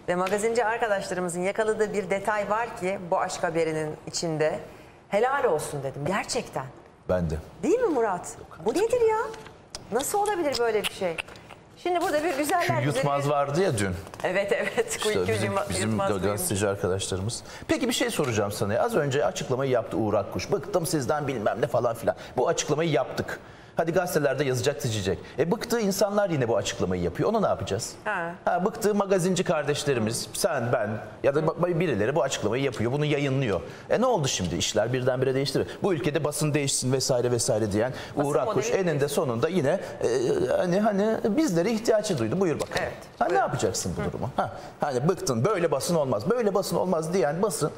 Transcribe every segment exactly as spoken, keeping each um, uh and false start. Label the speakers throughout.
Speaker 1: Ve magazinci arkadaşlarımızın yakaladığı bir detay var ki bu aşk haberinin içinde. Helal olsun dedim gerçekten.
Speaker 2: Ben de.
Speaker 1: Değil mi Murat? Bu nedir ya? Nasıl olabilir böyle bir şey? Şimdi burada bir güzeller
Speaker 2: Kül yutmaz
Speaker 1: güzeli...
Speaker 2: vardı ya dün.
Speaker 1: Evet evet.
Speaker 2: İşte
Speaker 1: Kül
Speaker 2: bizim
Speaker 1: yutmaz
Speaker 2: bizim gazeteci arkadaşlarımız. Peki bir şey soracağım sana. Az önce açıklamayı yaptı Uğur Akkuş. Bıktım sizden bilmem ne falan filan. Bu açıklamayı yaptık. Hadi gazetelerde yazacak, çizecek. E bıktığı insanlar yine bu açıklamayı yapıyor. Onu ne yapacağız? Ha. Ha, bıktığı magazinci kardeşlerimiz, sen, ben ya da birileri bu açıklamayı yapıyor. Bunu yayınlıyor. E ne oldu şimdi? İşler birdenbire değişti mi? Bu ülkede basın değişsin vesaire vesaire diyen basın Uğur Akkuş eninde sonunda yine e, hani hani bizlere ihtiyacı duydu. Buyur bakalım. Evet, ha, ne yapacaksın bu durumu? Ha, hani bıktın, böyle basın olmaz, böyle basın olmaz diyen basın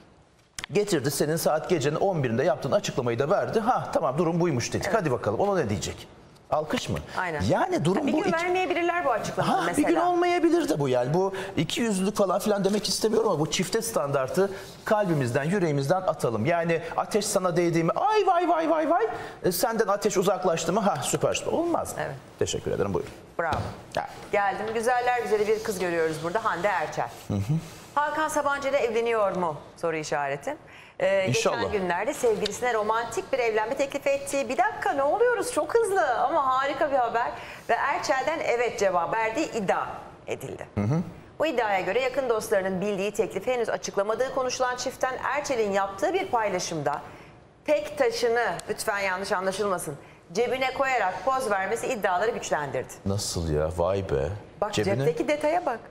Speaker 2: getirdi senin saat gecenin on birinde yaptığın açıklamayı da verdi. Ha tamam durum buymuş dedik. Evet. Hadi bakalım ona ne diyecek? Alkış mı?
Speaker 1: Aynen.
Speaker 2: Yani durum
Speaker 1: bir
Speaker 2: bu.
Speaker 1: Bir gün iki... vermeyebilirler bu açıklamayı mesela.
Speaker 2: Bir gün olmayabilir de bu yani. Bu iki yüzlülük falan filan demek istemiyorum ama bu çifte standartı kalbimizden, yüreğimizden atalım. Yani ateş sana değdi mi? Ay vay vay vay vay. E, senden ateş uzaklaştı mı? Ha süper süper. Olmaz mı?
Speaker 1: Evet.
Speaker 2: Teşekkür ederim. Buyurun.
Speaker 1: Bravo. Ha. Geldim. Güzeller güzeli bir kız görüyoruz burada. Hande Erçel. Hı hı. Hakan Sabancı ile evleniyor mu? Soru işareti. Ee, geçen günlerde sevgilisine romantik bir evlenme teklifi ettiği, bir dakika ne oluyoruz çok hızlı ama harika bir haber ve Erçel'den evet cevap verdiği iddia edildi. Hı hı. Bu iddiaya göre yakın dostlarının bildiği teklifi henüz açıklamadığı konuşulan çiftten Erçel'in yaptığı bir paylaşımda tek taşını, lütfen yanlış anlaşılmasın, cebine koyarak poz vermesi iddiaları güçlendirdi.
Speaker 2: Nasıl ya? Vay be.
Speaker 1: Bak
Speaker 2: Cebine...
Speaker 1: cepteki detaya bak.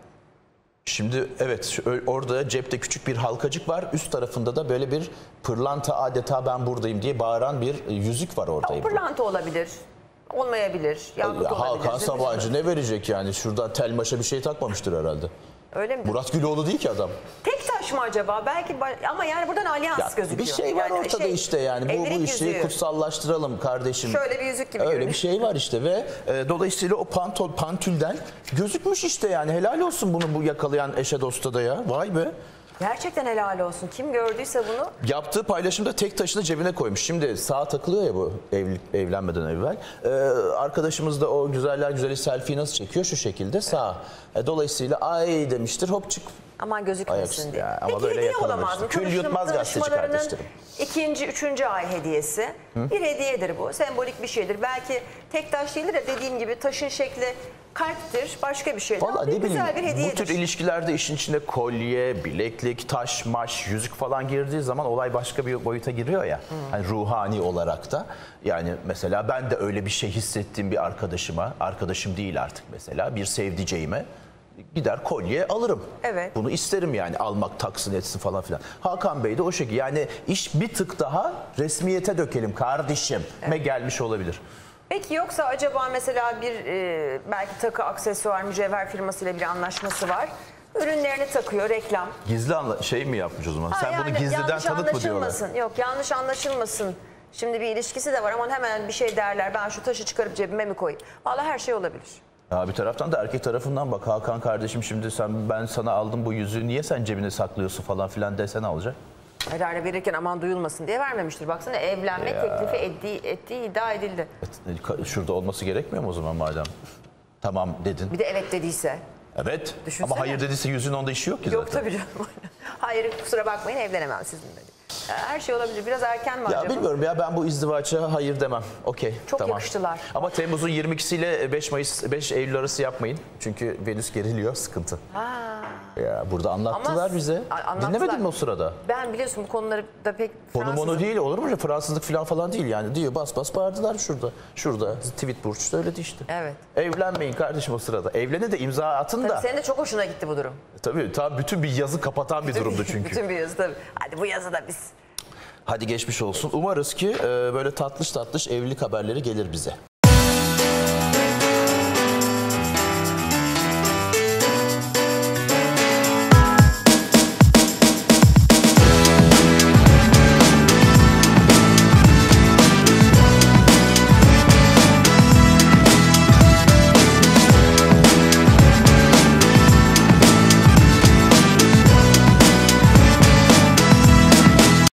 Speaker 2: Şimdi evet orada cepte küçük bir halkacık var. Üst tarafında da böyle bir pırlanta adeta ben buradayım diye bağıran bir yüzük var orada.
Speaker 1: Ya, pırlanta olabilir. Olmayabilir. Yakut
Speaker 2: ya,
Speaker 1: olabilir.
Speaker 2: Hakan Sabancı ne verecek yani? Şurada telmaşa bir şey takmamıştır herhalde.
Speaker 1: Öyle mi?
Speaker 2: Murat Güloğlu değil ki adam.
Speaker 1: Tek taş mı acaba? Belki ama yani buradan alyans ya, gözüküyor.
Speaker 2: Bir şey var yani ortada şey, işte yani. Bu, bu işi yüzüğü. Kutsallaştıralım kardeşim.
Speaker 1: Şöyle bir yüzük gibi.
Speaker 2: Öyle
Speaker 1: görünüyor.
Speaker 2: Bir şey var işte ve e, dolayısıyla o pantol pantülden gözükmüş işte yani. Helal olsun bunu bu yakalayan eşe dosta da ya. Vay be.
Speaker 1: Gerçekten helal olsun. Kim gördüyse bunu.
Speaker 2: Yaptığı paylaşımda tek taşını cebine koymuş. Şimdi sağa takılıyor ya bu evlilik, evlenmeden evvel. Ee, arkadaşımız da o güzeller güzeli selfie nasıl çekiyor? Şu şekilde sağa. Evet. Dolayısıyla ay demiştir hop çık.
Speaker 1: Aman gözükmesin diye.
Speaker 2: Ya, ama
Speaker 1: peki
Speaker 2: böyle
Speaker 1: hediye olamaz mı?
Speaker 2: Kül yutmaz gazeteci kardeşlerim.
Speaker 1: İkinci, üçüncü ay hediyesi. Hı? Bir hediyedir bu. Sembolik bir şeydir. Belki tek taş değildir de dediğim gibi taşın şekli kalptir. Başka bir şeydir.
Speaker 2: Vallahi ne bileyim
Speaker 1: bir hediyedir.
Speaker 2: bu tür ilişkilerde işin içinde kolye, bileklik, taş, maş, yüzük falan girdiği zaman olay başka bir boyuta giriyor ya. Hı. Hani ruhani olarak da. Yani mesela ben de öyle bir şey hissettiğim bir arkadaşıma, arkadaşım değil artık mesela, bir sevdiceğime gider kolye alırım.
Speaker 1: Evet.
Speaker 2: Bunu isterim yani almak, taksın etsin falan filan. Hakan Bey de o şekilde yani iş bir tık daha resmiyete dökelim kardeşim evet. me gelmiş olabilir.
Speaker 1: Peki yoksa acaba mesela bir e, belki takı, aksesuar, mücevher firmasıyla bir anlaşması var. Ürünlerini takıyor, reklam.
Speaker 2: Gizli anla şey mi yapmış o zaman?
Speaker 1: Ha,
Speaker 2: Sen
Speaker 1: yani
Speaker 2: bunu gizliden tanıt mı diyorlar?
Speaker 1: Yok yanlış anlaşılmasın. Şimdi bir ilişkisi de var ama hemen bir şey derler. Ben şu taşı çıkarıp cebime mi koyayım? Vallahi her şey olabilir.
Speaker 2: Ya bir taraftan da erkek tarafından bak Hakan kardeşim şimdi sen ben sana aldım bu yüzüğü niye sen cebine saklıyorsun falan filan desene alacak.
Speaker 1: Herhalde verirken aman duyulmasın diye vermemiştir. Baksana evlenme ya. teklifi ettiği, ettiği iddia edildi.
Speaker 2: Şurada olması gerekmiyor mu o zaman madem? Tamam dedin.
Speaker 1: Bir de evet dediyse.
Speaker 2: Evet
Speaker 1: Düşünsene.
Speaker 2: Ama hayır dediyse yüzüğün onda işi yok ki zaten.
Speaker 1: Yok tabii canım. Hayır kusura bakmayın evlenemem sizinle. Her şey olabilir. Biraz erken mi
Speaker 2: ya
Speaker 1: acaba?
Speaker 2: Bilmiyorum ya ben bu izdivaça hayır demem. Okey.
Speaker 1: Çok
Speaker 2: tamam.
Speaker 1: yakıştılar.
Speaker 2: Ama Temmuz'un yirmi ikisiyle beş Mayıs beş Eylül arası yapmayın. Çünkü Venüs geriliyor sıkıntı. Ha. Ya burada anlattılar Ama bize. Anlattılar. Dinlemedin mi o sırada?
Speaker 1: Ben biliyorsun bu konuları da pek
Speaker 2: Konu monu değil olur mu? Fransızlık falan falan değil yani. Diyor bas bas bağırdılar şurada. Şurada tweet burç söyledi işte.
Speaker 1: Evet.
Speaker 2: Evlenmeyin kardeşim o sırada. Evlene de imza atın
Speaker 1: tabii
Speaker 2: da.
Speaker 1: Senin de çok hoşuna gitti bu durum.
Speaker 2: Tabii tabii bütün bir yazı kapatan bir durumdu çünkü.
Speaker 1: Bütün bir yazı tabii. Hadi bu yazı da biz.
Speaker 2: Hadi geçmiş olsun. Umarız ki e, böyle tatlış tatlış evlilik haberleri gelir bize.